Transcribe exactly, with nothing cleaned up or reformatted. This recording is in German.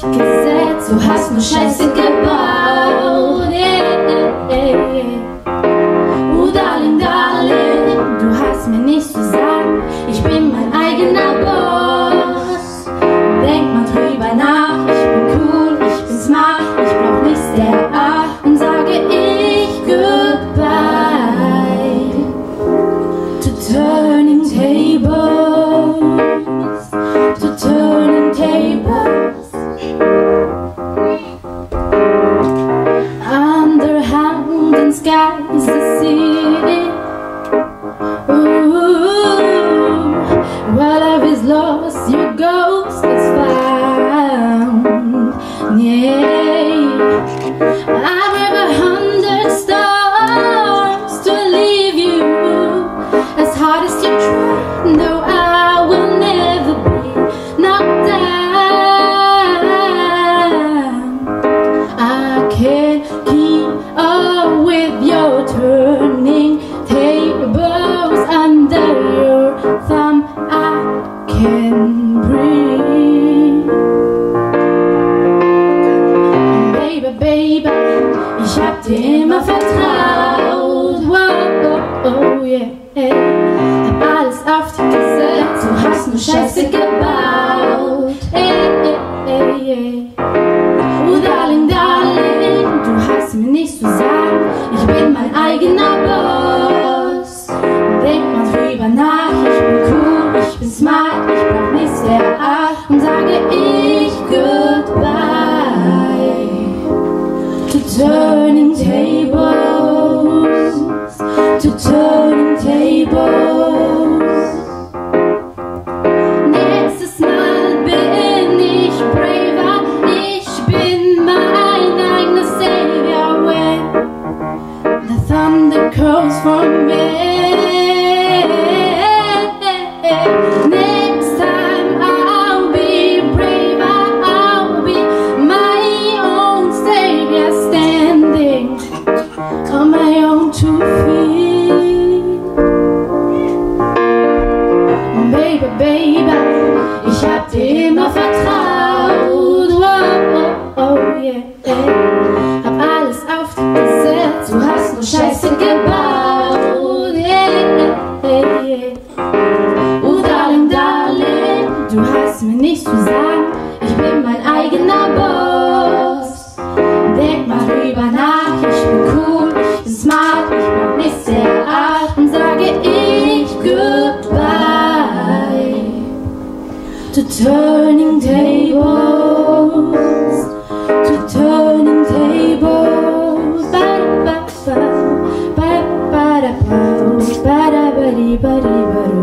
die gesetzt, du hast nur Scheiße gebaut. Yeah, yeah, yeah. Oh darling, darling, du hast mir nichts zu sagen, ich bin mein eigener Boss. Denk mal drüber nach, ich bin cool, ich bin smart, ich brauch nichts der Art und sage ich goodbye to turning tables, to turning tables. Underhand and skies the city. Ooh, while love is lost, your ghost is found. Yeah, I have a hundred stars to leave you. As hard as you try, no, I will never be knocked down. I can't keep up with your turning tables under your thumb. I can breathe. Baby, baby, ich hab dir immer vertraut. Wow, oh, oh, yeah. Hab alles auf dich gesetzt, du hast nur Scheiße gebaut. Ey, ey, ey. Oh darling, darling, du hast mir nichts zu sagen, ich bin mein eigener Boss. Denk mal drüber nach, ich bin cool, ich bin smart, ich brauch nichts der Art und sage ich goodbye to turning tables, to turning tables. Nächstes Mal bin ich braver, ich bin mein eigener Savior when the thunder calls for me. Next time I'll be braver, I'll be my own savior, standing on my own two feet. Baby, baby, ich hab dir immer vertraut. Oh, oh, oh, yeah, yeah. Hab alles auf dich gesetzt, du hast nur Scheiße gebaut. Yeah, yeah, yeah. Oh darling, darling, du hast mir nichts zu sagen, ich bin mein eigener Boss. Denk mal drüber nach, ich bin cool, ich bin smart, ich brauch nichts der Art und sage ich goodbye to turning tables, to turning tables. Ba ba ba ba ba ba ba ba ba ba ba ba ba.